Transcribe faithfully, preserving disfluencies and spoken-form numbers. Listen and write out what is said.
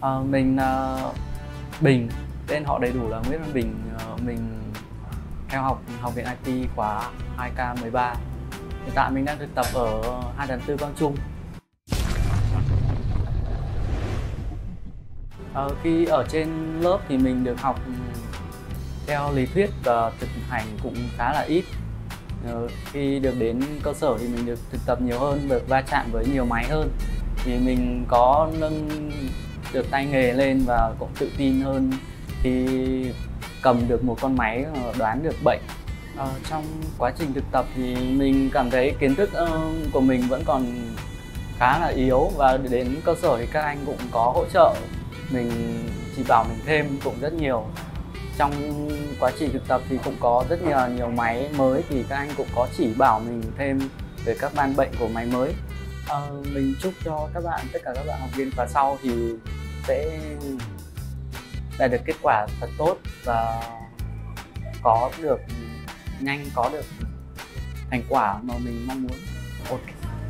Ờ, mình là Bình, tên họ đầy đủ là Nguyễn Văn Bình. Ờ, mình theo học học viện i tê khóa hai K mười ba. Hiện tại mình đang thực tập ở hai tháng tư Quang Trung. Ờ, khi ở trên lớp thì mình được học theo lý thuyết và thực hành cũng khá là ít. Ờ, khi được đến cơ sở thì mình được thực tập nhiều hơn, được va chạm với nhiều máy hơn, thì mình có nâng được tay nghề lên và cũng tự tin hơn khi cầm được một con máy đoán được bệnh. Ờ, trong quá trình thực tập thì mình cảm thấy kiến thức uh, của mình vẫn còn khá là yếu, và đến cơ sở thì các anh cũng có hỗ trợ mình, chỉ bảo mình thêm cũng rất nhiều. Trong quá trình thực tập thì cũng có rất nhiều nhiều máy mới, thì các anh cũng có chỉ bảo mình thêm về các ban bệnh của máy mới. Ờ, mình chúc cho các bạn, tất cả các bạn học viên khóa sau thì sẽ đạt được kết quả thật tốt và có được nhanh có được thành quả mà mình mong muốn. Ok.